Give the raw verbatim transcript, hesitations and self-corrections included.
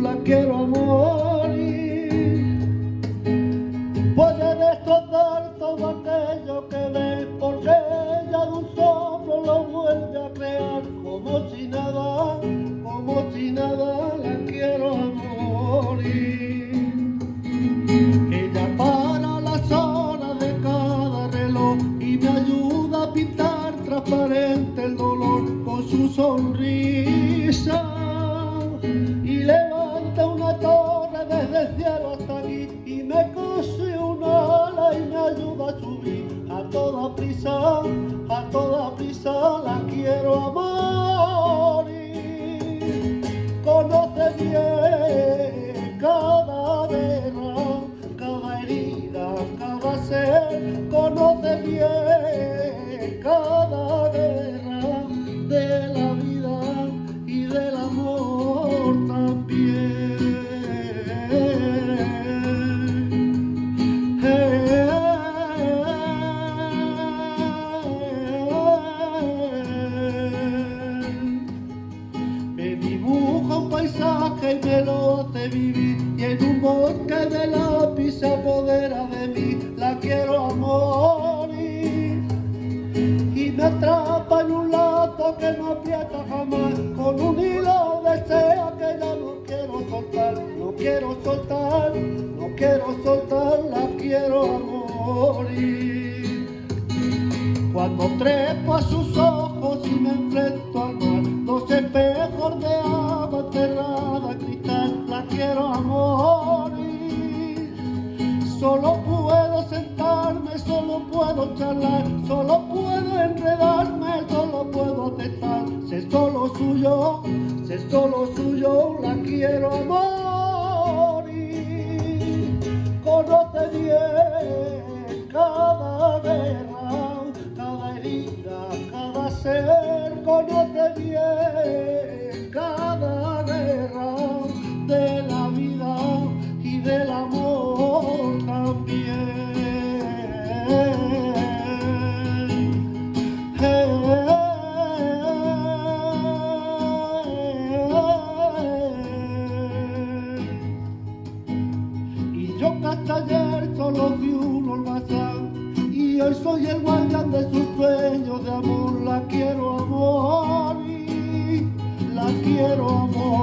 la quiero a morir. Puede destrozar todo aquello que ve, porque ella de un soplo lo vuelve a crear. Como si nada, como si nada, la quiero a morir. Ella para las horas de cada reloj y me ayuda a pintar transparente el dolor con su sonrisa. Y levanta una torre desde el cielo hasta aquí y me cose una ala y me ayuda a subir. A toda prisa, a toda prisa la quiero a morir. Conoce bien cada guerra, cada herida, cada ser. Conoce bien cada guerra de la vida y del amor también. Me dibuja un paisaje y me lo hace vivir, y en un bosque de lápiz se apodera de mí. La quiero a morir y me atrapa en un lazo que no aprieta jamás. Con un hilo desea que ya no quiero soltar, no quiero soltar, no quiero soltar, la quiero a morir. Cuando trepo a sus ojos y me enfrento al mar, dos espejos de agua cerrada cristal, la quiero a morir. Solo puedo sentarme, solo puedo charlar, solo puedo enredarme, solo puedo aceptar. Sé solo suyo, sé solo suyo, la quiero a morir. Conoce bien cada guerra, cada herida, cada ser. Conoce bien cada guerra de la vida y del amor también. Y yo que hasta ayer solo fui un holgazán, y hoy soy el guardián de sus sueños de amor. La quiero a morir, la quiero a morir.